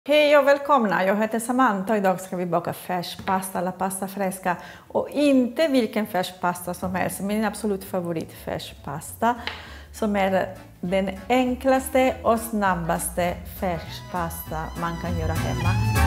Hej och välkomna, jag heter Samantha och idag ska vi baka färskpasta eller pasta fresca. Och inte vilken färskpasta som helst, min absolut favorit färskpasta. Som är den enklaste och snabbaste färskpasta man kan göra hemma.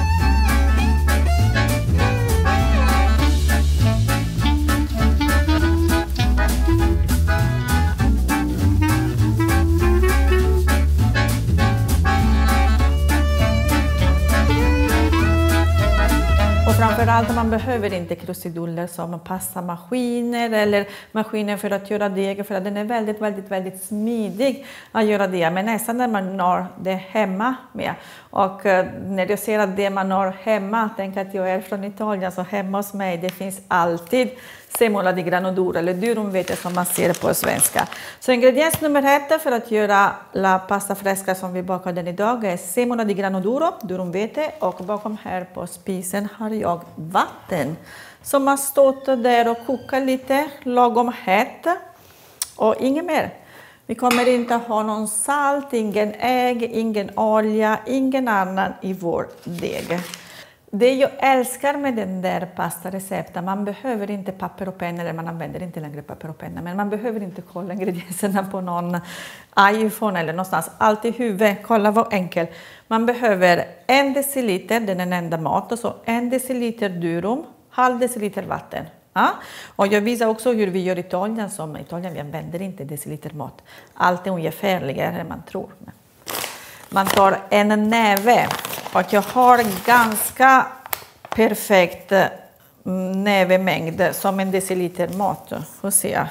Och framförallt man behöver inte krusiduller som pastamaskiner eller maskiner för att göra deg, för att den är väldigt smidig att göra det. Men nästan när man har det hemma med. Och när jag ser att det man har hemma, tänk att jag är från Italien, så hemma hos mig det finns alltid semola di grano duro eller durumvete som man ser på svenska. Så ingrediens nummer 1 för att göra la pasta fresca som vi bakar den idag är semola di grano duro, durumvete, och bakom här på spisen har jag vatten som har stått där och kokat lite lagom hett och inget mer. Vi kommer inte ha någon salt, ingen ägg, ingen olja, ingen annan i vår deg. Det jag älskar med den där pastarecepten, man behöver inte papper och penna, eller man använder inte längre papper och penna, men man behöver inte kolla ingredienserna på någon iPhone eller någonstans. Allt i huvudet, kolla vad enkelt. Man behöver 1 deciliter, den är en enda mat, och så 1 deciliter durum, halv deciliter vatten. Ja? Och jag visar också hur vi gör i Italien, som i Italien vi använder inte deciliter mat. Allt är ungefärligare än man tror. Man tar en näve. Och jag har ganska perfekt nävemängd som 1 deciliter mat. Får se.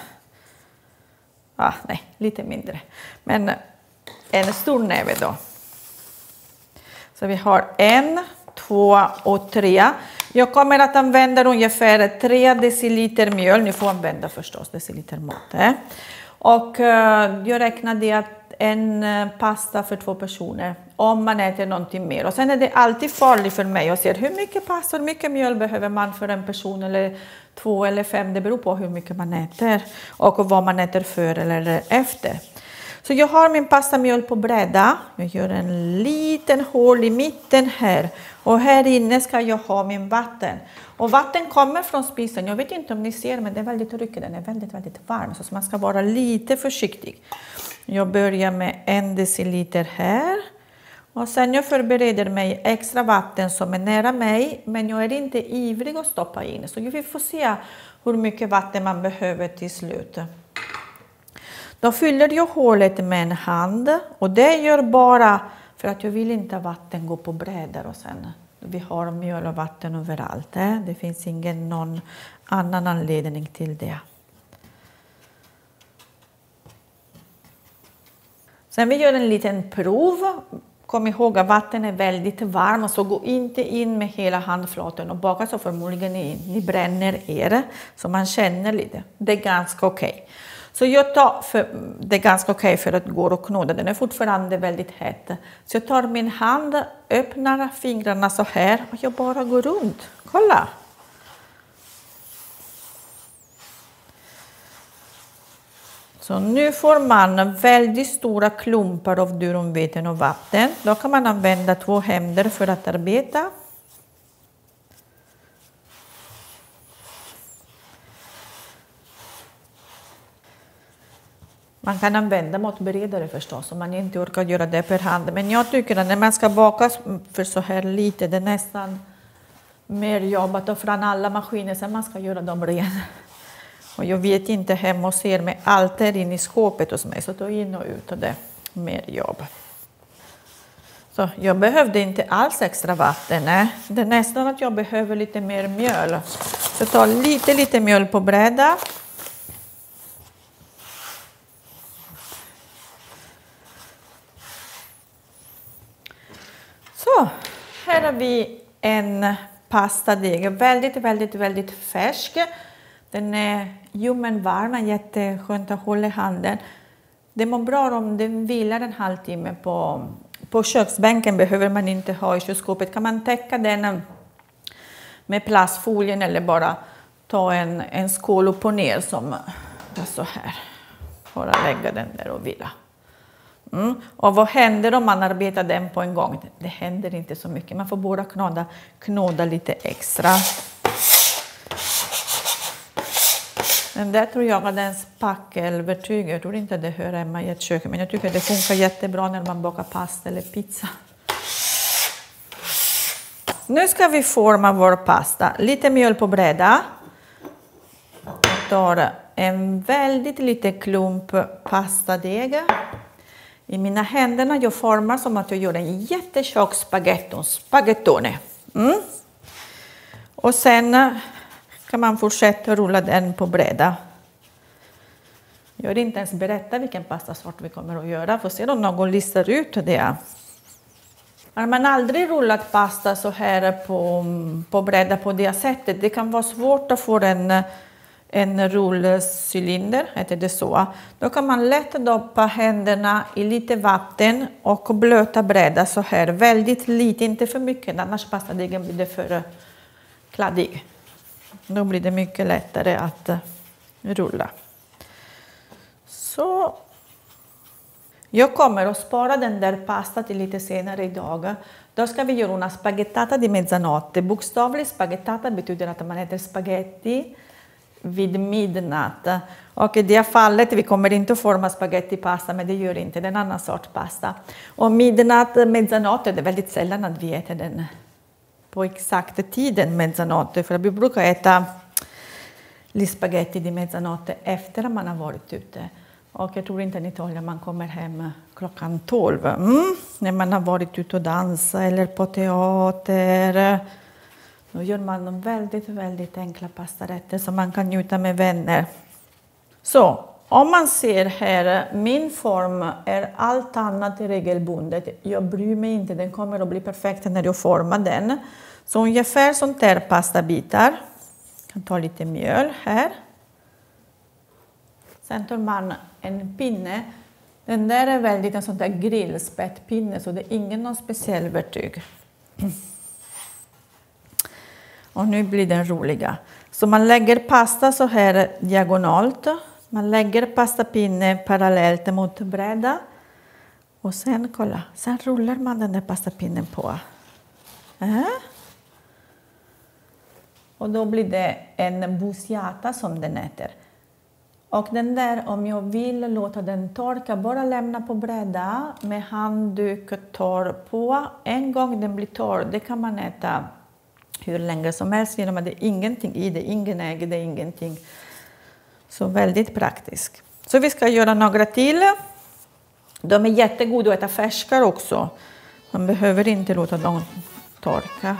Nej, lite mindre. Men en stor näve då. Så vi har 1, 2 och 3. Jag kommer att använda ungefär 3 deciliter mjöl. Ni får använda förstås deciliter mat. Och jag räknar det att en pasta för 2 personer om man äter någonting mer. Och sen är det alltid farligt för mig att se hur mycket pasta, hur mycket mjöl behöver man för en person eller 2 eller 5. Det beror på hur mycket man äter och vad man äter för eller efter. Så jag har min pastamjöl på bräda. Jag gör en liten hål i mitten här. Och här inne ska jag ha min vatten. Och vatten kommer från spisen. Jag vet inte om ni ser, men det är väldigt ryckigt. Den är väldigt varm. Så man ska vara lite försiktig. Jag börjar med 1 deciliter här. Och sen jag förbereder mig extra vatten som är nära mig. Men jag är inte ivrig att stoppa in. Så vi får se hur mycket vatten man behöver till slut. Då fyller jag hålet med en hand. Och det gör bara för att jag vill inte att vatten går på brädor och sen. Vi har mjöl och vatten överallt. Det finns ingen någon annan anledning till det. Sen vi gör en liten prov. Kom ihåg att vatten är väldigt varmt, så gå inte in med hela handflaten och baka, så förmodligen ni bränner er. Så man känner lite. Det är ganska okej. Så jag tar, det är ganska okej för att gå och knåda. Den är fortfarande väldigt het. Så jag tar min hand, öppnar fingrarna så här och jag bara går runt. Kolla! Så nu får man väldigt stora klumpar av durumveten och vatten. Då kan man använda 2 händer för att arbeta. Man kan använda matberedare förstås om man inte orkar göra det per hand. Men jag tycker att när man ska baka för så här lite, det är nästan mer jobb att ta fram alla maskiner sen man ska göra dem rena. Och jag vet inte hemma och ser med allt där inne i skåpet hos mig, så ta in och ut och det är mer jobb. Så jag behövde inte alls extra vatten. Det är nästan att jag behöver lite mer mjöl. Så jag tar lite mjöl på bräda. Så, här har vi en pastadeg, väldigt färsk. Den är ljummen varm, jätteskönt att hålla i handen. Det mår bra om den vilar en halvtimme på köksbänken, behöver man inte ha i kylskåpet. Kan man täcka den med plastfolien eller bara ta en skål upp och ner som så här. Bara lägga den där och vila. Och vad händer om man arbetar den på en gång? Det händer inte så mycket. Man får bara knåda lite extra. Men det tror jag är en spackelverktyg. Jag tror inte det hör hemma i ett kök. Men jag tycker det funkar jättebra när man bakar pasta eller pizza. Nu ska vi forma vår pasta. Lite mjöl på bräda. Jag tar en väldigt liten klump pastadeg. I mina händer jag formar som att jag gör en jättetjock spaghettone. Och sen kan man fortsätta rulla den på bräda. Jag vill inte ens berätta vilken pastasort vi kommer att göra. Får se om någon listar ut det. Har man aldrig rullat pasta så här på bräda på det sättet. Det kan vara svårt att få en rullcylinder, heter det så. Då kan man lätt doppa händerna i lite vatten och blöta bräda så här. Väldigt lite, inte för mycket, annars pastadegen blir det för kladdig. Då blir det mycket lättare att rulla. Så. Jag kommer att spara den där pasta till lite senare idag. Då ska vi göra una spaghettata di mezzanotte. Bokstavligt spaghettata betyder att man äter spaghetti vid midnatt. Och i det fallet, vi kommer inte att forma spaghettipasta, men det gör inte, det är en annan sorts pasta. Och midnatt, mezzanotte, det är väldigt sällan att vi äter den på exakta tiden mezzanotte. För vi brukar äta gli spaghetti di mezzanotte efter att man har varit ute. Och jag tror inte i Italien man kommer hem klockan 12. När man har varit ute och dansat eller på teater. Då gör man väldigt, väldigt enkla pastarätter som man kan njuta med vänner. Så, om man ser här, min form är allt annat regelbundet. Jag bryr mig inte, den kommer att bli perfekt när jag formar den. Så ungefär sånt där pastabitar. Jag kan ta lite mjöl här. Sen tar man en pinne. Den där är väldigt en sån där grillspettpinne, så det är ingen någon speciell verktyg. Och nu blir den roliga. Så man lägger pasta så här diagonalt. Man lägger pastapinne parallellt mot bräda. Och sen, kolla, sen rullar man den där pastapinnen på. Och då blir det en bussiata som den heter. Och den där, om jag vill låta den torka, bara lämna på bräda med handduk torr på. En gång den blir torr, det kan man äta hur länge som helst genom att det är ingenting i det, ingen ägg, det är ingenting. Så väldigt praktiskt. Så vi ska göra några till. De är jättegoda att äta färska också. Man behöver inte låta dem torka.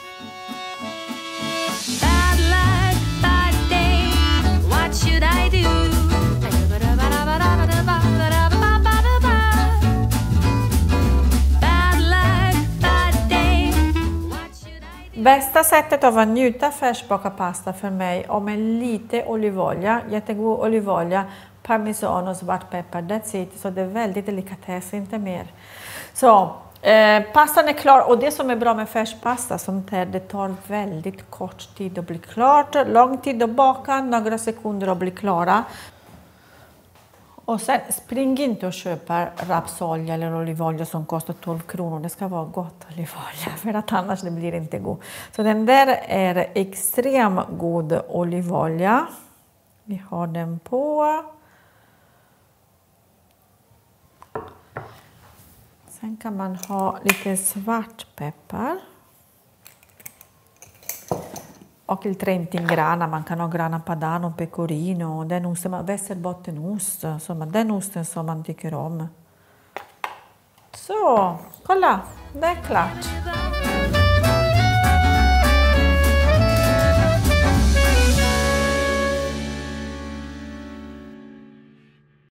Bästa sättet att njuta färskbakad pasta för mig är med lite olivolja, jättegod olivolja, parmesan och svartpeppar. That's it. Så det är väldigt delikatess, inte mer. Så pastan är klar, och det som är bra med färskpasta, sånt här, det tar väldigt kort tid att bli klart. Lång tid att baka, några sekunder att bli klara. Och sen spring inte och köpa rapsolja eller olivolja som kostar 12 kronor. Det ska vara gott olivolja, för att annars det blir inte god. Så den där är extremt god olivolja. Vi har den på. Sen kan man ha lite svartpeppar. Och il Trentin-grana, man kan ha grana padano, pecorino, den osten, västerbottenost, den osten som man tycker om. Så, kolla, det är klart.